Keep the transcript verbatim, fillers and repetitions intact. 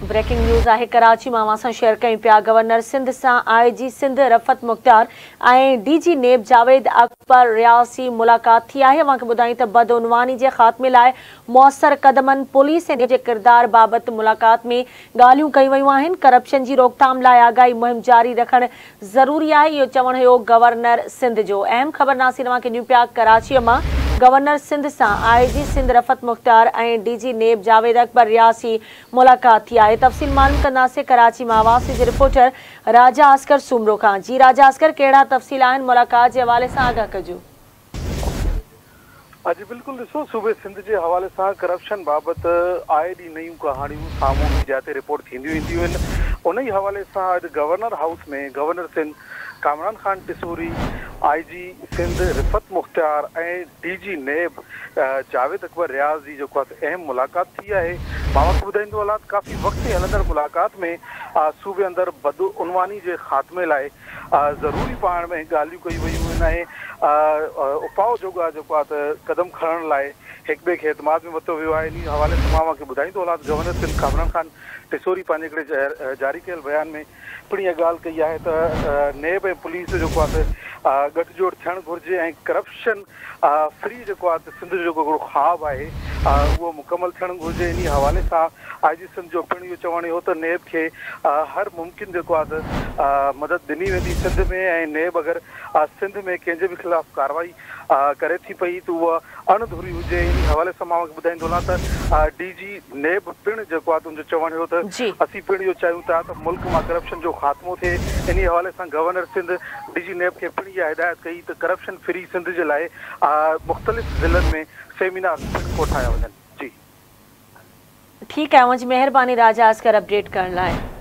Breaking news आहे कराची में असां शेयर कयूं पिया। गवर्नर सिंध सां आई जी सिंध रफ़त मुख्तार ऐं डी जी नेब जावेद अकबर रियासी मुलाक़ात थी आहे। अवां खे ॿुधायूं त बदउनवानी जे ख़ात्मे लाइ मौसर कदमनि पुलिस ऐं जे किरदार बाबति मुलाक़ात में ॻाल्हियूं कयूं वयूं आहिनि। करप्शन जी रोकथाम लाइ आगाही मुहिम जारी रखणु ज़रूरी आहे, इहो चवणु हुयो गवर्नर सिंध जो। अहम ख़बर नासीर अवां खे ॾियूं पिया कराचीअ मां। गवर्नर सिंध सां आई जी सिंध रफ़त मुख्तार ऐं डी जी नेब जावेद अकबर रियासी मुलाक़ात थी आहे। तफ़सील मालूम कंदासीं कराची मां आवाज़ जे रिपोर्टर राजा अस्कर सूमरो खां। जी राजा अस्कर, कहिड़ा तफ़सील आहिनि मुलाक़ात जे हवाले सां आगाह कजो। अॼु बिल्कुलु ॾिसो, सूबे सिंध जे हवाले सां करप्शन बाबति आए ॾींहुं नयूं कहाणियूं साम्हूं मीडिया ते रिपोर्ट थींदियूं ईंदियूं आहिनि। उन ई हवाले सां अॼु गवर्नर हाउस में governor Sindh Kamran Khan Tessori, I G Sindh Rifat Mukhtar ऐं डी जी नेब जावेद अकबर रियाज़ जी जेको आहे अहम मुलाक़ात थी आहे। मां वक़्तु ॿुधाईंदो हलां काफ़ी वक़्तु हलंदड़ मुलाक़ात में सूबे अंदरि बदउनवानी जे ख़ात्मे लाइ ज़रूरी पाण में ॻाल्हियूं कयूं वयूं आहिनि ऐं उपाउ जेको आहे जेको आहे त क़दम खणण लाइ हिक ॿिए खे एतमाद में वरितो वियो आहे। इन हवाले सां मां खे ॿुधाईंदो हलां गवर्नर सिंध कामरान खान टिसूरी पंहिंजे हिकिड़े जारी कयल बयान में पिण इहा ॻाल्हि कई आहे त नेब ऐं पुलिस जेको आहे त गठजोड़ थियणु घुरिजे ऐं करप्शन फ्री जेको आहे त सिंध जो जेको हिकिड़ो ख़्वाबु आहे उहो मुकमल थियणु घुरिजे। इन हवाले सां आई जी सिंध जो पिण इहो चवणु हो त नेब खे हर मुमकिन जेको आहे त मदद ॾिनी वेंदी सिंध में, ऐं नेब अगरि सिंध में कंहिंजे बि ख़िलाफ़ु कार्रवाई करे थी पई त उहा अणधूरी हुजे। इन हवाले सां मां ॿुधाईंदो हलां त डी जी नेब पिण जेको आहे तुंहिंजो चवणु हो त असीं पिण इहो चाहियूं था त मुल्क मां करप्शन जो ख़ात्मो थिए। इन हवाले सां गवर्नर सिंध डी जी नेब खे पिण इहा हिदायत कई त करप्शन फ्री सिंध जे लाइ मुख़्तलिफ़ ज़िलनि में सेमिनार कोठाया वञनि। जी ठीकु आहे, मुंहिंजी महिरबानी राजा अस्कर अपडेट करण लाइ।